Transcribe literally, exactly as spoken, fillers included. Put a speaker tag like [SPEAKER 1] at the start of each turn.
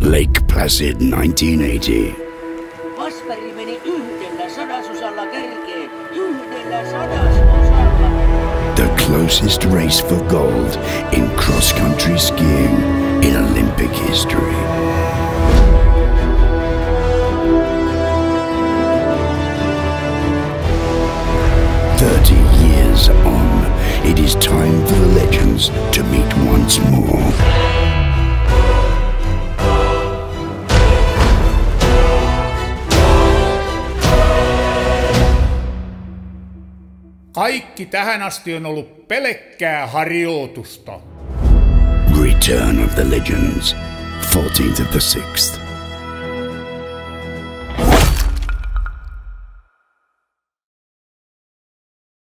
[SPEAKER 1] Lake Placid nineteen eighty.
[SPEAKER 2] Wassberg meni yhdellä sadasosalla kerkeen. Yhdellä sadasosalla.
[SPEAKER 1] The closest race for gold in cross-country skiing in Olympic history. Thirty years on, it is time for the legends to meet once more.
[SPEAKER 3] Kaikki tähän asti on ollut pelkkää harjoitusta.
[SPEAKER 1] Return of the Legends, fourteenth of the sixth.